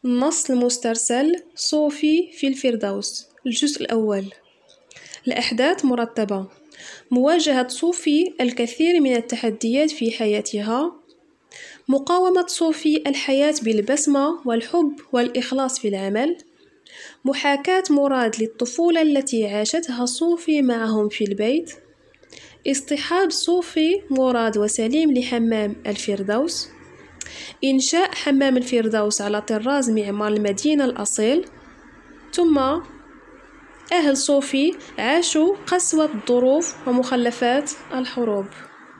النص المسترسل صوفي في الفردوس. الجزء الأول. الأحداث مرتبة. مواجهة صوفي الكثير من التحديات في حياتها. مقاومة صوفي الحياة بالبسمة والحب والإخلاص في العمل. محاكاة مراد للطفولة التي عاشتها صوفي معهم في البيت. اصطحاب صوفي مراد وسليم لحمام الفردوس. إنشاء حمام الفردوس على طراز معمار المدينة الأصيل. ثم أهل صوفي عاشوا قسوة الظروف ومخلفات الحروب.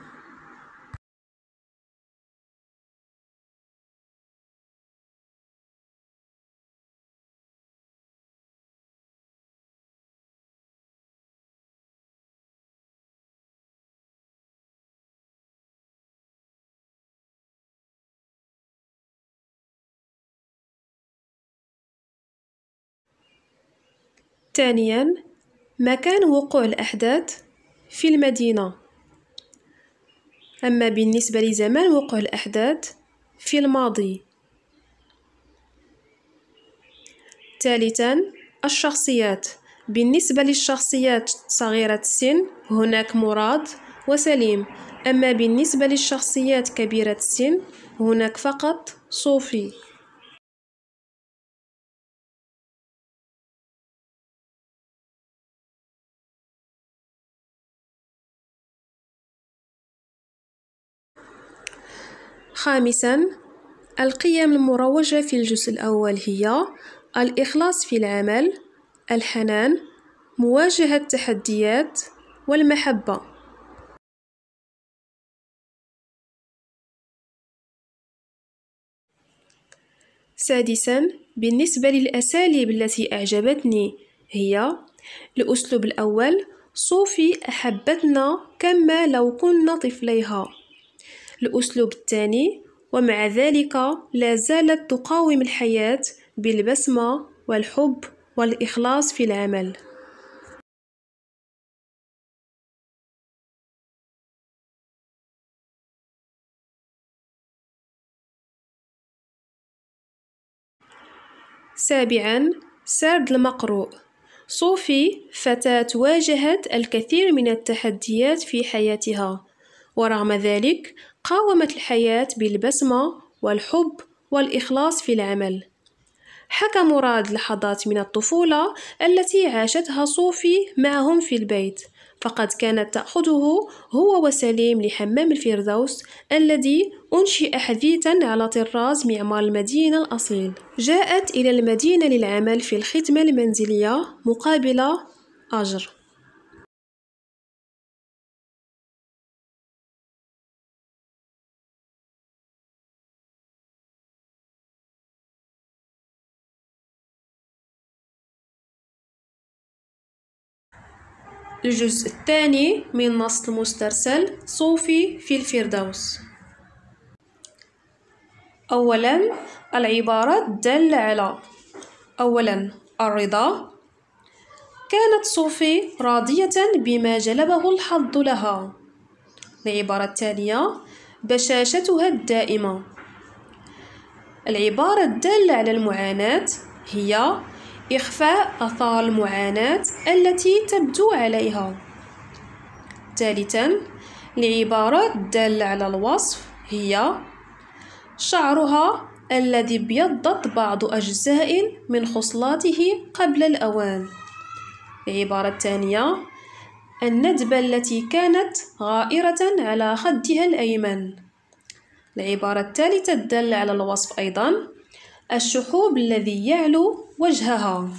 ثانياً، مكان وقوع الأحداث في المدينة. أما بالنسبة لزمان وقوع الأحداث في الماضي. ثالثاً، الشخصيات. بالنسبة للشخصيات صغيرة السن هناك مراد وسليم، أما بالنسبة للشخصيات كبيرة السن هناك فقط صوفي. خامساً، القيم المروجة في الجزء الأول هي الإخلاص في العمل، الحنان، مواجهة التحديات، والمحبة. سادساً، بالنسبة للأساليب التي أعجبتني هي الأسلوب الأول، صوفي أحبتنا كما لو كنا طفليها. الأسلوب الثاني، ومع ذلك لا زالت تقاوم الحياة بالبسمة والحب والإخلاص في العمل. سابعاً، سرد المقروء. صوفي فتاة واجهت الكثير من التحديات في حياتها، ورغم ذلك قاومت الحياة بالبسمة والحب والإخلاص في العمل. حكى مراد لحظات من الطفولة التي عاشتها صوفي معهم في البيت، فقد كانت تأخذه هو وسليم لحمام الفردوس الذي أنشئ حديثاً على طراز معمار المدينة الأصيل. جاءت إلى المدينة للعمل في الخدمة المنزلية مقابل أجر. الجزء الثاني من نص المسترسل صوفي في الفردوس. أولاً، العبارات الدالة على أولاً الرضا. كانت صوفي راضية بما جلبه الحظ لها. العبارة الثانية، بشاشتها الدائمة. العبارة الدالة على المعاناة هي إخفاء آثار المعاناة التي تبدو عليها. ثالثاً، العبارات الدالة على الوصف هي شعرها الذي ابيضت بعض أجزاء من خصلاته قبل الأوان. العبارة الثانية، الندبة التي كانت غائرة على خدها الأيمن. العبارة الثالثة الدالة على الوصف أيضاً، الشحوب الذي يعلو وجهها.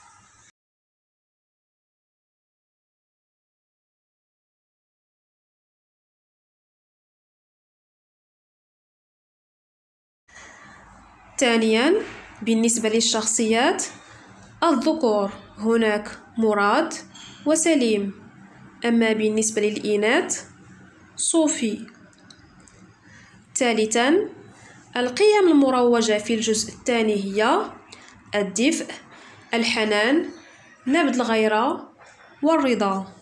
ثانياً، بالنسبة للشخصيات الذكور هناك مراد وسليم، أما بالنسبة للإناث صوفي. ثالثاً، القيم المروجة في الجزء الثاني هي الدفء، الحنان، نبذ الغيرة، والرضا.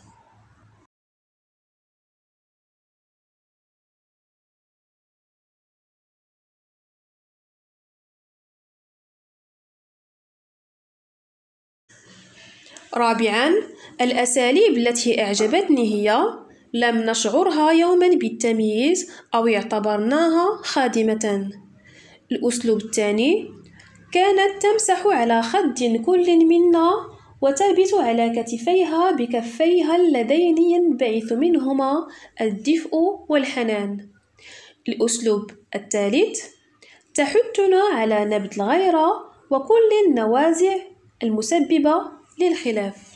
رابعاً، الأساليب التي أعجبتني هي: لم نشعرها يوماً بالتمييز أو اعتبرناها خادمة. الأسلوب الثاني: كانت تمسح على خد كل منا وتربط على كتفيها بكفيها اللذين ينبعث منهما الدفء والحنان. الأسلوب الثالث: تحثنا على نبذ الغيرة وكل النوازع المسببة للخلاف.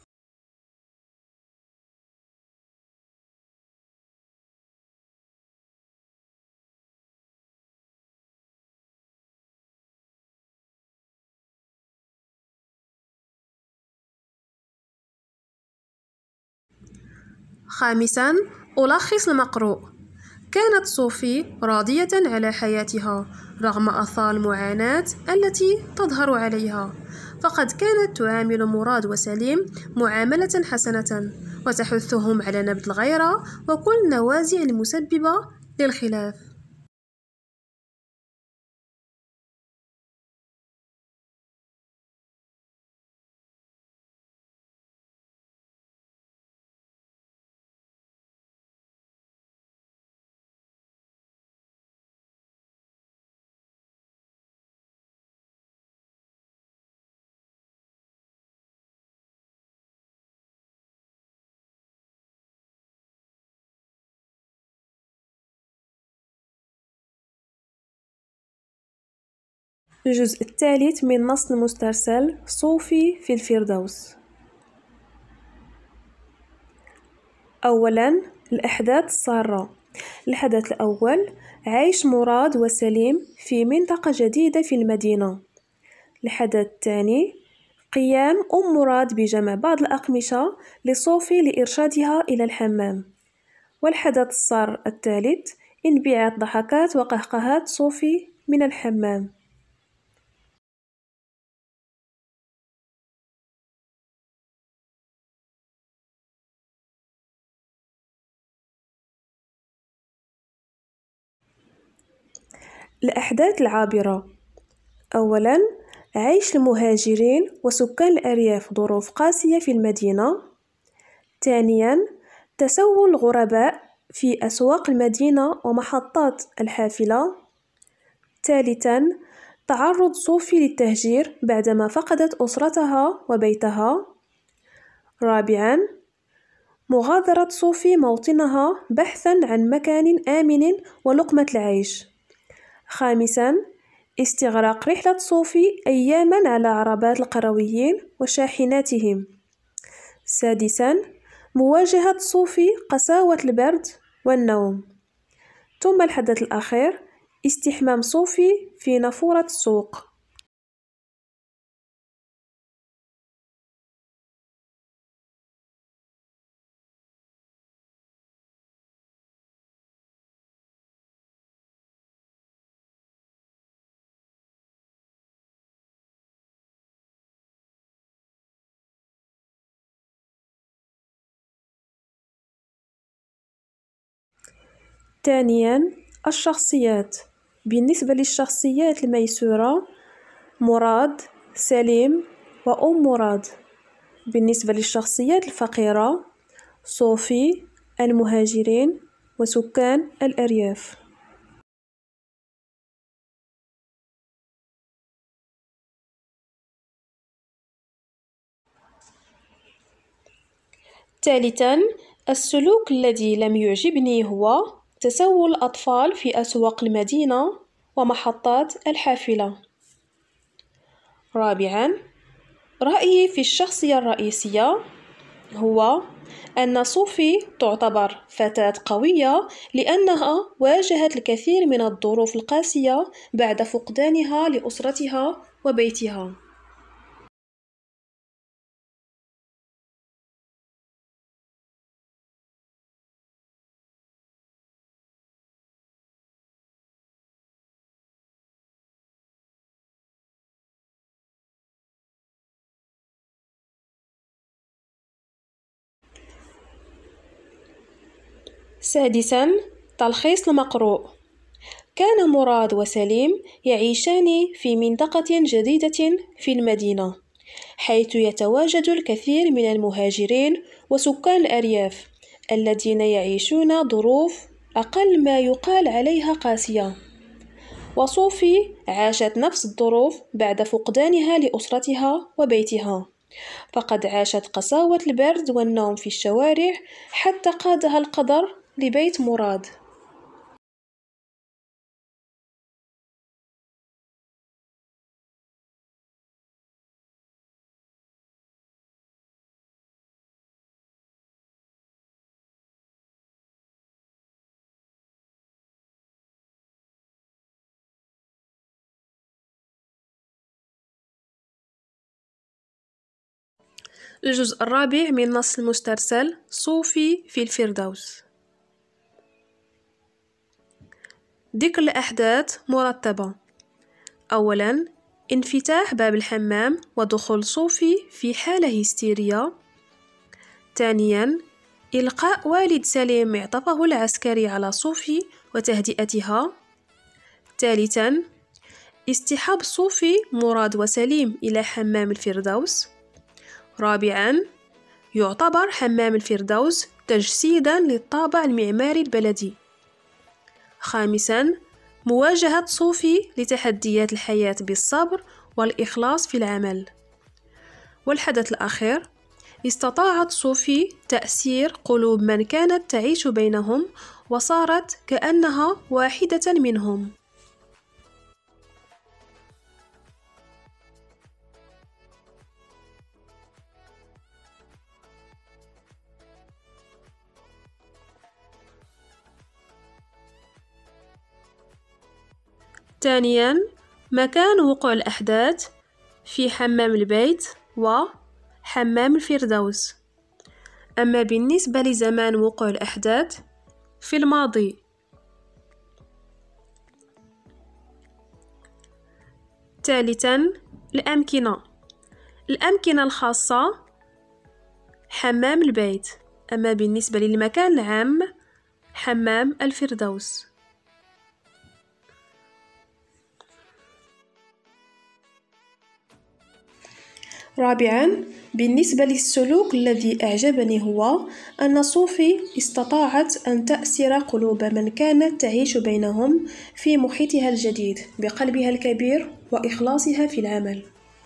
5. ألخص المقروء. كانت صوفي راضية على حياتها رغم آثار المعاناة التي تظهر عليها، فقد كانت تعامل مراد وسليم معاملة حسنة وتحثهم على نبذ الغيرة وكل النوازع المسببة للخلاف. الجزء الثالث من نص المسترسل صوفي في الفردوس. أولاً، الأحداث السارة. الحدث الأول: عيش مراد وسليم في منطقة جديدة في المدينة. الحدث الثاني: قيام مراد بجمع بعض الأقمشة لصوفي لإرشادها إلى الحمام. والحدث السار الثالث: انبعاث ضحكات وقهقهات صوفي من الحمام. الأحداث العابرة. أولاً، عيش المهاجرين وسكان الأرياف ظروف قاسية في المدينة. ثانياً، تسول الغرباء في أسواق المدينة ومحطات الحافلة. ثالثاً، تعرض صوفي للتهجير بعدما فقدت أسرتها وبيتها. رابعاً، مغادرة صوفي موطنها بحثاً عن مكان آمن ولقمة العيش. خامساً، استغراق رحلة صوفي أياماً على عربات القرويين وشاحناتهم. سادساً، مواجهة صوفي قساوة البرد والنوم. ثم الحدث الأخير: استحمام صوفي في نافورة السوق. ثانياً، الشخصيات. بالنسبة للشخصيات الميسورة: مراد، سليم، مراد. بالنسبة للشخصيات الفقيرة: صوفي، المهاجرين، وسكان الأرياف. ثالثاً، السلوك الذي لم يعجبني هو تسول الأطفال في أسواق المدينة ومحطات الحافلة. رابعاً، رأيي في الشخصية الرئيسية هو أن صوفي تعتبر فتاة قوية لأنها واجهت الكثير من الظروف القاسية بعد فقدانها لأسرتها وبيتها. سادساً، تلخيص المقروء. كان مراد وسليم يعيشان في منطقة جديدة في المدينة، حيث يتواجد الكثير من المهاجرين وسكان الأرياف الذين يعيشون ظروف أقل ما يقال عليها قاسية. وصوفي عاشت نفس الظروف بعد فقدانها لأسرتها وبيتها، فقد عاشت قساوة البرد والنوم في الشوارع حتى قادها القدر لبيت مراد. الجزء الرابع من نص المسترسل، صوفي في الفردوس. ذكر الأحداث مرتبة. أولاً، انفتاح باب الحمام ودخول صوفي في حالة هستيرية. ثانياً، إلقاء والد سليم معطفه العسكري على صوفي وتهدئتها. ثالثاً، اصطحاب صوفي مراد وسليم إلى حمام الفردوس. رابعاً، يعتبر حمام الفردوس تجسيداً للطابع المعماري البلدي. خامساً، مواجهة صوفي لتحديات الحياة بالصبر والإخلاص في العمل. والحدث الأخير، استطاعت صوفي تأثير قلوب من كانت تعيش بينهم وصارت كأنها واحدة منهم. ثانياً، مكان وقوع الأحداث في حمام البيت وحمام الفردوس. أما بالنسبة لزمان وقوع الأحداث في الماضي. ثالثاً، الأمكنة الخاصة حمام البيت. أما بالنسبة للمكان العام حمام الفردوس. رابعاً، بالنسبة للسلوك الذي أعجبني هو أن صوفي استطاعت أن تأسر قلوب من كانت تعيش بينهم في محيطها الجديد بقلبها الكبير وإخلاصها في العمل.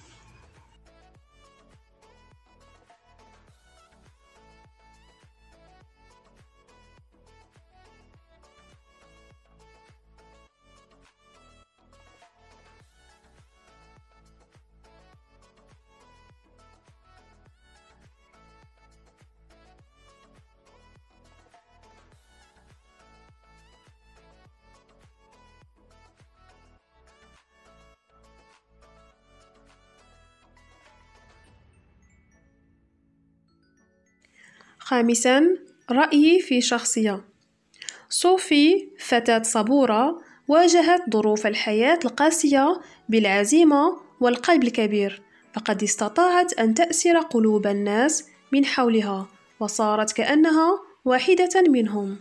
خامساً، رأيي في شخصية. صوفي فتاة صبورة واجهت ظروف الحياة القاسية بالعزيمة والقلب الكبير، فقد استطاعت أن تأسر قلوب الناس من حولها وصارت كأنها واحدة منهم.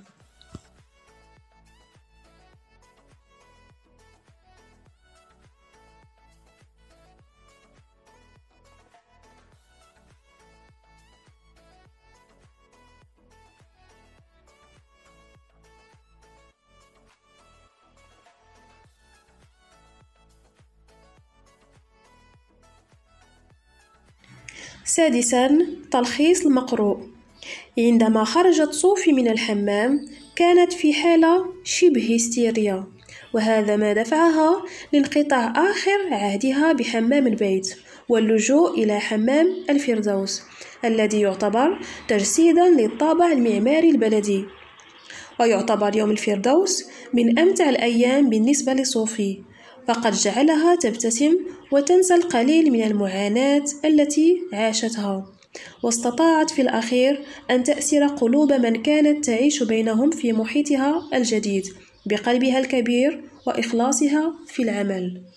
سادساً، تلخيص المقروء. عندما خرجت صوفي من الحمام كانت في حالة شبه هستيرية، وهذا ما دفعها لانقطاع آخر عهدها بحمام البيت واللجوء إلى حمام الفردوس الذي يعتبر تجسيداً للطابع المعماري البلدي. ويعتبر يوم الفردوس من أمتع الأيام بالنسبة لصوفي، فقد جعلها تبتسم وتنسى القليل من المعاناة التي عاشتها، واستطاعت في الأخير أن تأسر قلوب من كانت تعيش بينهم في محيطها الجديد بقلبها الكبير وإخلاصها في العمل.